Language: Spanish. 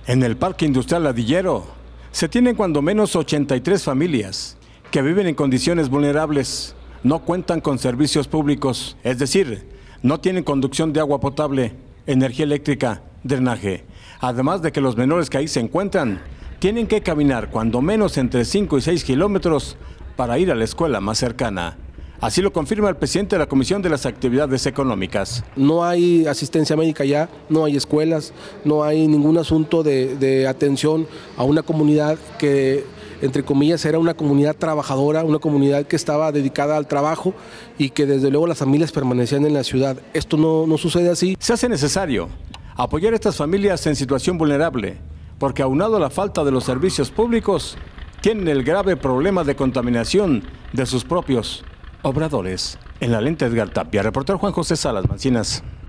En el Parque Industrial Ladillero se tienen cuando menos 83 familias que viven en condiciones vulnerables, no cuentan con servicios públicos, es decir, no tienen conducción de agua potable, energía eléctrica, drenaje. Además de que los menores que ahí se encuentran tienen que caminar cuando menos entre 5 y 6 kilómetros para ir a la escuela más cercana. Así lo confirma el presidente de la Comisión de las Actividades Económicas. No hay asistencia médica ya, no hay escuelas, no hay ningún asunto de atención a una comunidad que, entre comillas, era una comunidad trabajadora, una comunidad que estaba dedicada al trabajo y que desde luego las familias permanecían en la ciudad. Esto no sucede así. Se hace necesario apoyar a estas familias en situación vulnerable, porque aunado a la falta de los servicios públicos, tienen el grave problema de contaminación de sus propios obradores. En la lente, Edgar Tapia, reportero Juan José Salas Mancinas.